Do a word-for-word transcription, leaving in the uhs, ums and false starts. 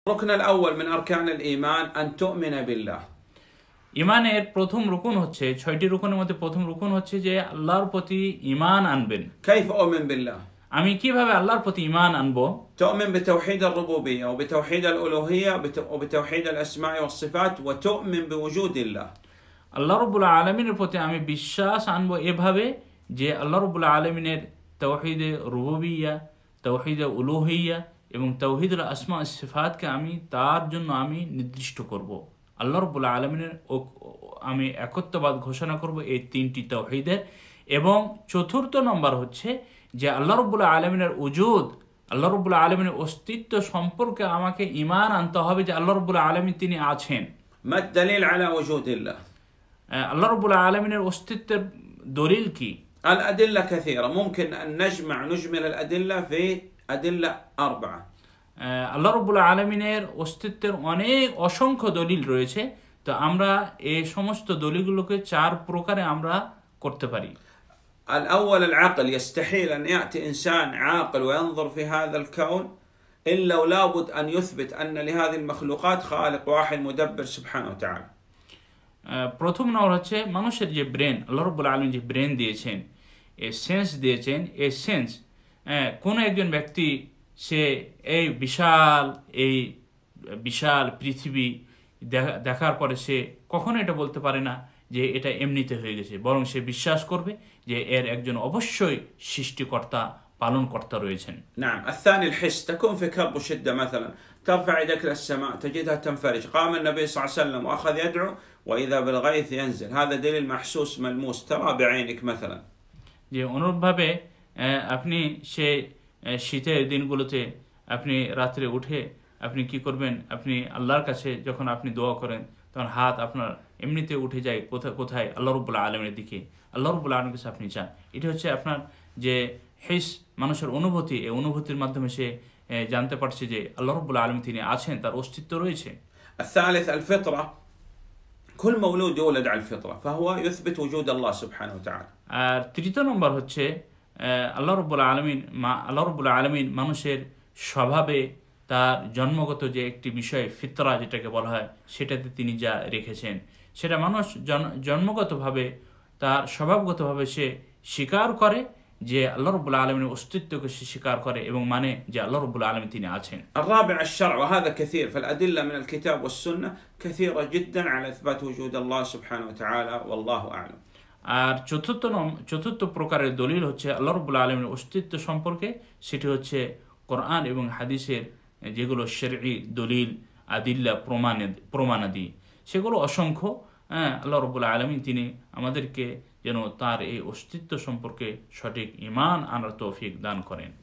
الركن الأول من أركان الإيمان أن تؤمن بالله. ইমানের প্রথম রুকন হচ্ছে ছয়টি রুকনের মধ্যে প্রথম রুকন হচ্ছে যে আল্লাহর প্রতি ঈমান আনবেন। كيف أؤمن بالله؟ আমি কিভাবে আল্লাহর প্রতি ঈমান আনবো? تؤمن بتوحيد الربوبية وبتوحيد الألوهية وبتوحيد الأسماء والصفات وتؤمن بوجود الله. আল্লাহ রাব্বুল আলামিনের প্রতি আমি বিশ্বাস আনবো এভাবে যে আল্লাহ রাব্বুল আলামিনের তাওহীদে রুবুবিয়্যাহ, তাওহীদে উলুহিয়্যাহ এবং তাওহীদুল আসমা ওয়াস সিফাতকে আমি তার জন্য আমি নির্দিষ্ট করব। আল্লাহ রাব্বুল আলামিনের আমি একত্ববাদ ঘোষণা করব এই তিনটি তাওহীদের। এবং চতুর্থ নম্বর হচ্ছে যে আল্লাহ রাব্বুল আলামিনের উজুদ, আল্লাহ রাব্বুল আলামিনের অস্তিত্ব সম্পর্কে আমাকে ঈমান আনতে হবে যে আল্লাহ রাব্বুল আলামিন তিনি আছেন। ما الدليل على وجود الله؟ আল্লাহ রাব্বুল আলামিনের অস্তিত্বের দলিল কি? الأدلة كثيرة، ممكن أن نجمع نجمل الأدلة في أدلة أربعة. আল্লাহ রাব্বুল আলামিনের অস্তিত্বের অনেক অসংখ্য দলিল রয়েছে, তো আমরা এই সমস্ত দলিলগুলোকে চার প্রকারে আমরা করতে পারি। الأول العقل، يستحيل أن يأتي إنسان عاقل وينظر في هذا الكون إلا ولابد أن يثبت أن لهذه المخلوقات خالق واحد مدبر سبحانه وتعالى. প্রথম নম্বর হচ্ছে মানুষের যে ব্রেন, আল্লাহ রাব্বুল আলামিন যে ব্রেন দিয়েছেন, এই সেন্স দিয়েছেন, এই সেন্স কোন একজন ব্যক্তি সে এই বিশাল এই বিশাল পৃথিবী দেখার পরে সে কখনো এটা বলতে পারে না যে এটা এমনিতে হয়ে গেছে, বরং সে বিশ্বাস করবে যে এর একজন অবশ্যই সৃষ্টিকর্তা পালনকর্তা রয়েছেন। نعم. الثاني الحس، تكون في كرب وشدة مثلا ترفع يدك للسماء تجدها تنفرج. قام النبي صلى الله عليه وسلم وأخذ يدعو وإذا بالغيث ينزل. هذا دليل محسوس ملموس ترى بعينك مثلا. যে অনুরূপভাবে আপনি সে শীতের দিনগুলোতে আপনি রাত্রে উঠে আপনি কি করবেন, আপনি আল্লাহর কাছে যখন আপনি দোয়া করেন তখন হাত আপনার এমনিতে উঠে যায় কোথায় কোথায় আল্লাহ রাব্বুল আলামিনের দিকে, আল্লাহ রাব্বুল আলামিনের কাছে আপনি চান। এটা হচ্ছে আপনার যে হিস, মানুষের অনুভূতি, এই অনুভূতির মাধ্যমে সে জানতে পারছে যে আল্লাহ রাব্বুল আলামিন তিনি আছেন, তার অস্তিত্ব রয়েছে। الثالث الفطرة، كل مولود يولد على الفطرة فهو يثبت وجود الله سبحانه وتعالى. আর তৃতীয় নম্বর হচ্ছে আল্লাহ রাব্বুল আলামিন আল্লাহ রাব্বুল আলামিন মানুষের স্বভাবে তার জন্মগত যে একটি বিষয় ফিতরা যেটাকে বলা হয় সেটাতে তিনি যা রেখেছেন সেটা মানুষ জন্মগতভাবে তার স্বভাবগতভাবে সে স্বীকার করে যে আল্লাহ রাব্বুল আলামিনের অস্তিত্বকে সে স্বীকার করে এবং মানে যে আল্লাহ রাব্বুল আলামিন তিনি আছেন। الرابع الشرع، وهذا كثير، فالأدلة من الكتاب والسنة كثيرة جدا على إثبات وجود الله سبحانه وتعالى والله أعلم. আর চতুর্থ চতুর্থ প্রকারের দলিল হচ্ছে আল্লাহ রাব্বুল আলামিনের অস্তিত্ব সম্পর্কে, সেটি হচ্ছে কোরআন এবং হাদিসের যেগুলো শরঈ দলিল আদিল্লা প্রমাণে প্রমাণাদি, সেগুলো অসংখ্য। হ্যাঁ, আল্লাহ রাব্বুল আলামিন তিনি আমাদেরকে যেন তার এই অস্তিত্ব সম্পর্কে সঠিক ঈমান আনার তৌফিক দান করেন।